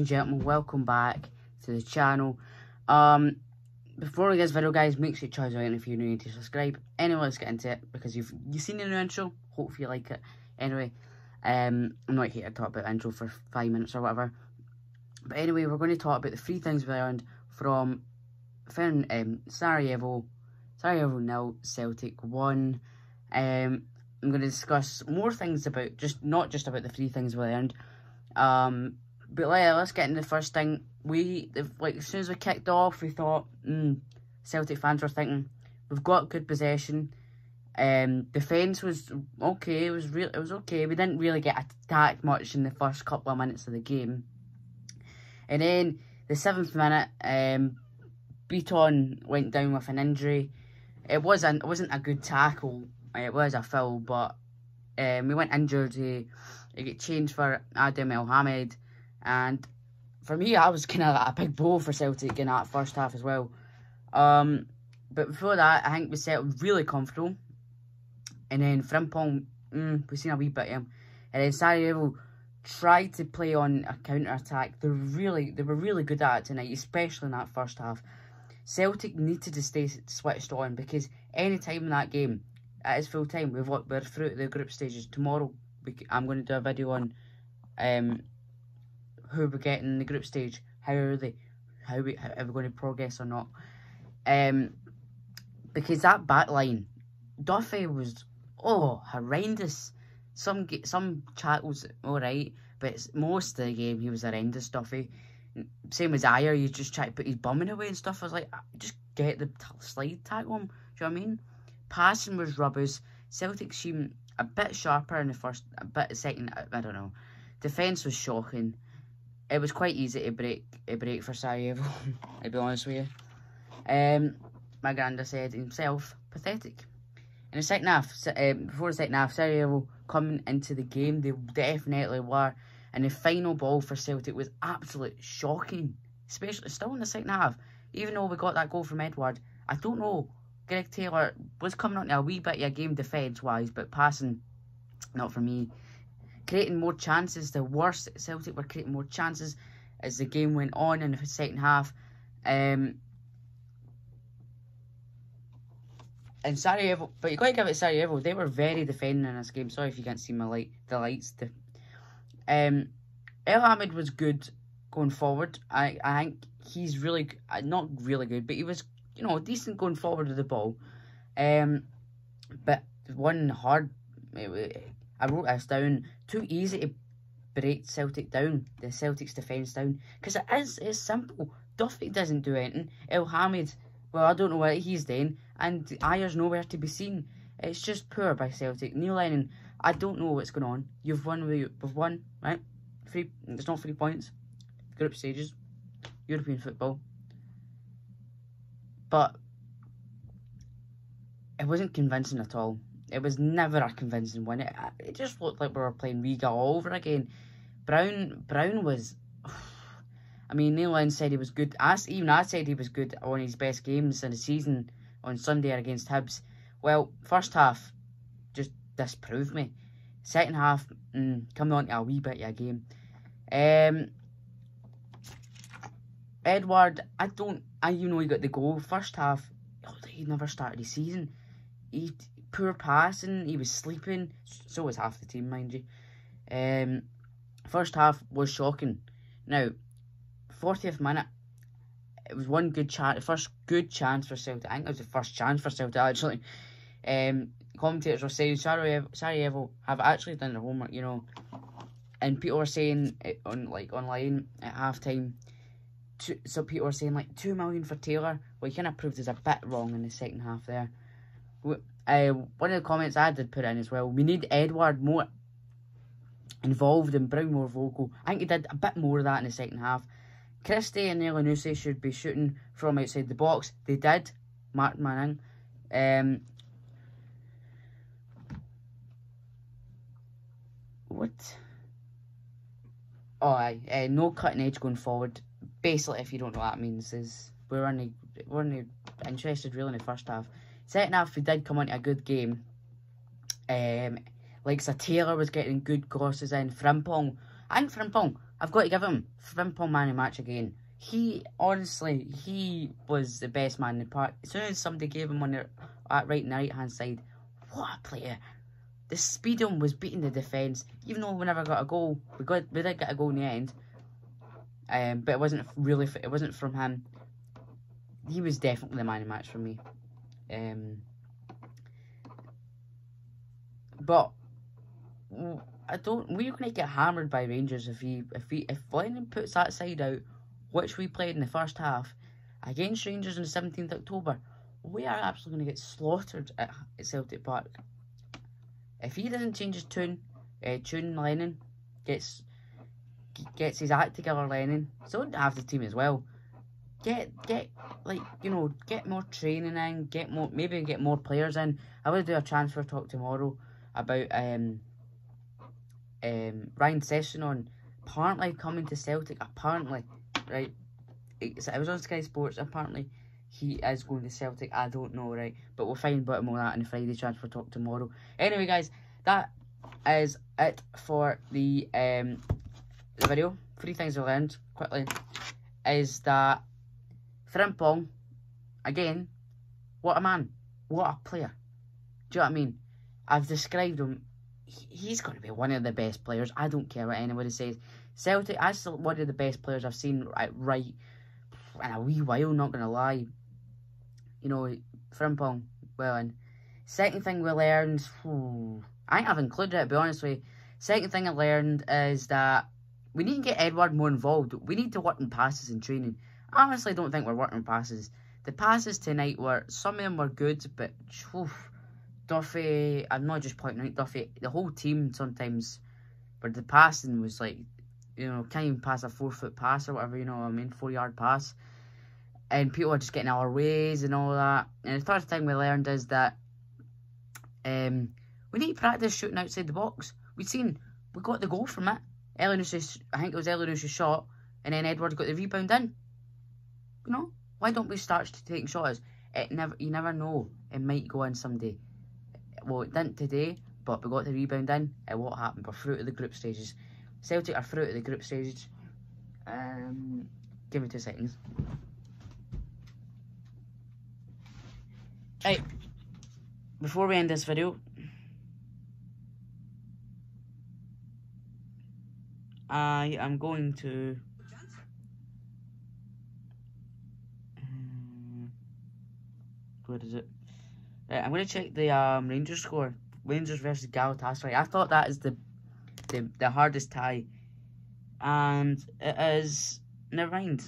and gentlemen, welcome back to the channel. Before we get this video, guys, make sure you try it out, and if you're new to subscribe. Anyway, let's get into it, because you've seen the new intro. Hope you like it. Anyway, I'm not here to talk about intro for 5 minutes or whatever. But anyway, we're going to talk about the 3 things we learned from Sarajevo 0, Celtic 1. I'm going to discuss more things about, not just about the 3 things we learned. But let's get into the first thing. As soon as we kicked off, we thought, Celtic fans were thinking, we've got good possession. Defence was okay. It was okay. We didn't really get attacked much in the first couple of minutes of the game. And then the 7th minute, Beaton went down with an injury. It wasn't a good tackle. It was a foul, but we went injured. He got changed for Adam El-Hamed. And for me, I was kind of like a big blow for Celtic in that first half as well. But before that, I think we settled really comfortable. And then Frimpong, we've seen a wee bit of him. And then Sarajevo tried to play on a counter-attack. They were really good at it tonight, especially in that first half. Celtic needed to stay switched on, because any time in that game, it is full time. We're through the group stages. Tomorrow, I'm going to do a video on who we get in the group stage. How are we going to progress or not? Because that back line, Duffy was horrendous. Some tackles alright, but most of the game he was horrendous. Duffy, same as Ayer, you just try to put his bum in the way and stuff. I was like, just get the slide tackle him. Do you know what I mean? Passing was rubbish. Celtic seemed a bit sharper in the first, a bit second. I don't know. Defence was shocking. It was quite easy to break for Sarajevo, to be honest with you. My granda said himself, pathetic. In the second half, before the second half, Sarajevo coming into the game, they definitely were. And the final ball for Celtic was absolutely shocking, especially still in the second half. Even though we got that goal from Edward, I don't know. Greg Taylor was coming on to a wee bit of a game defence-wise, but passing, not for me. Creating more chances, the worst. Celtic were creating more chances as the game went on in the second half. And Sarajevo, but you got to give it Sarajevo, they were very defending in this game. Sorry if you can't see the lights. El-Hamed was good going forward. I think he's really, not really good, but he was, decent going forward with the ball. But one hard, I wrote this down, too easy to break Celtic down, the Celtic's defence down, because it's simple. Duffy doesn't do anything. El-Hamed, well, I don't know what he's doing, and Ayer's nowhere to be seen. It's just poor by Celtic. Neil Lennon, I don't know what's going on. We've won, right? It's not 3 points. Group stages, European football. But it wasn't convincing at all. It was never a convincing win. It just looked like we were playing Riga all over again. Brown was... I mean, Neil Lennon said he was good. I said he was good on his best games in the season on Sunday against Hibs. Well, first half just disproved me. Second half, coming on to a wee bit of a game. Edward, he got the goal. First half, he never started the season. Poor passing, he was sleeping. So was half the team, mind you. First half was shocking. Now, 40th minute, it was one good chance. The first good chance for Celtic. I think it was the first chance for Celtic, actually. Commentators were saying Sarajevo have actually done their homework, and people were saying online at halftime. So people were saying 2 million for Taylor. Well, he kind of proved us a bit wrong in the second half there. One of the comments I did put in as well, we need Edward more involved and Brown more vocal. I think he did a bit more of that in the second half. Christie and Elanusi should be shooting from outside the box. They did. Mark Manning. What? Oh, no cutting edge going forward. Basically, if you don't know what that means, is we weren't interested really in the first half. Second half, we did come on to a good game. Like Taylor was getting good crosses in. Frimpong, I think Frimpong I've got to give him Frimpong man of the match again. He, honestly, he was the best man in the park. As soon as somebody gave him on the right hand side, what a player. The speed on was beating the defence. Even though we never got a goal, we did get a goal in the end. But it wasn't from him. He was definitely the man of the match for me. But we're going to get hammered by Rangers if Lennon puts that side out, which we played in the first half against Rangers on the 17th October. We are absolutely going to get slaughtered at Celtic Park. If he doesn't change his tune, Lennon gets his act together. Lennon, so don't have the team as well. Get more training in. Maybe get more players in. I will do a transfer talk tomorrow about Ryan Sessegnon apparently coming to Celtic. Apparently, right? It was on Sky Sports. Apparently, he is going to Celtic. I don't know, right? But we'll find out more of that in the Friday transfer talk tomorrow. Anyway, guys, that is it for the video. 3 things I learned quickly is that Frimpong, again, what a man, what a player. Do you know what I mean? I've described him. He's going to be one of the best players. I don't care what anybody says. Celtic, that's still one of the best players I've seen right in a wee while, not going to lie. You know, Frimpong, well, and second thing we learned, I think I've included it, to be honest with you. Second thing I learned is that we need to get Edward more involved. We need to work in passes and training. I honestly don't think we're working passes. The passes tonight some of them were good, but Duffy, I'm not just pointing out Duffy, the whole team sometimes, but the passing was like, you know, can't even pass a 4-foot pass or whatever, you know what I mean, 4-yard pass. And people are just getting our ways and all that. And the third thing we learned is that we need to practice shooting outside the box. We got the goal from it. I think it was Elenus's shot, and then Edward got the rebound in. You know, why don't we start taking shots? You never know. It might go in someday. Well, it didn't today, but we got the rebound in. And what happened? We're through to the group stages. Celtic are through to the group stages. Give me 2 seconds. Right, before we end this video, I am going to where is it? Right, I'm going to check the Rangers score. Rangers versus Galatasaray. I thought that is the hardest tie, and it is. Never mind.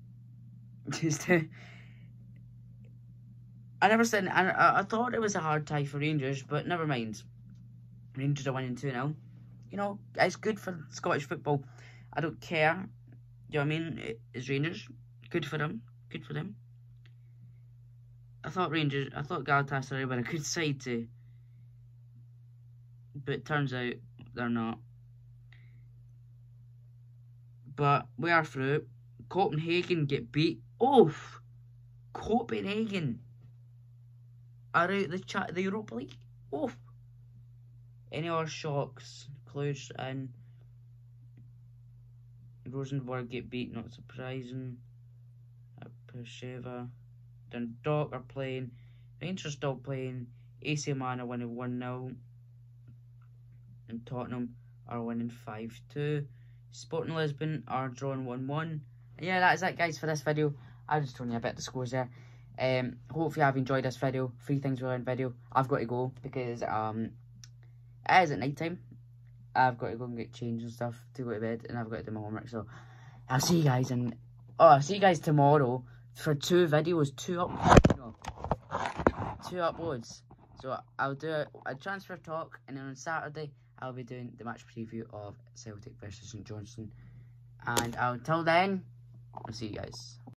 I thought it was a hard tie for Rangers, but never mind. Rangers are winning 2-0. You know, it's good for Scottish football. I don't care. Do you know what I mean? It's Rangers. Good for them. Good for them. I thought Galatasaray were a good side too. But it turns out they're not. But we are through. Copenhagen get beat. Oh! Copenhagen are out the Europa League. Oh! Any other shocks? Cluj and Rosenborg get beat, not surprising. Persheva. Dundalk are playing. Rangers still playing. AC Milan are winning 1-0. And Tottenham are winning 5-2. Sporting Lisbon are drawing 1-1. And yeah, that is it, guys, for this video. I just told you a bit of the scores there. Hopefully you have enjoyed this video. 3 things we learned video. I've got to go because it is at night time. I've got to go and get changed and stuff to go to bed, and I've got to do my homework. So I'll see you guys I'll see you guys tomorrow for 2 videos, 2 uploads. So I'll do a transfer talk, and then on Saturday I'll be doing the match preview of Celtic versus St Johnstone. And until then, I'll see you guys.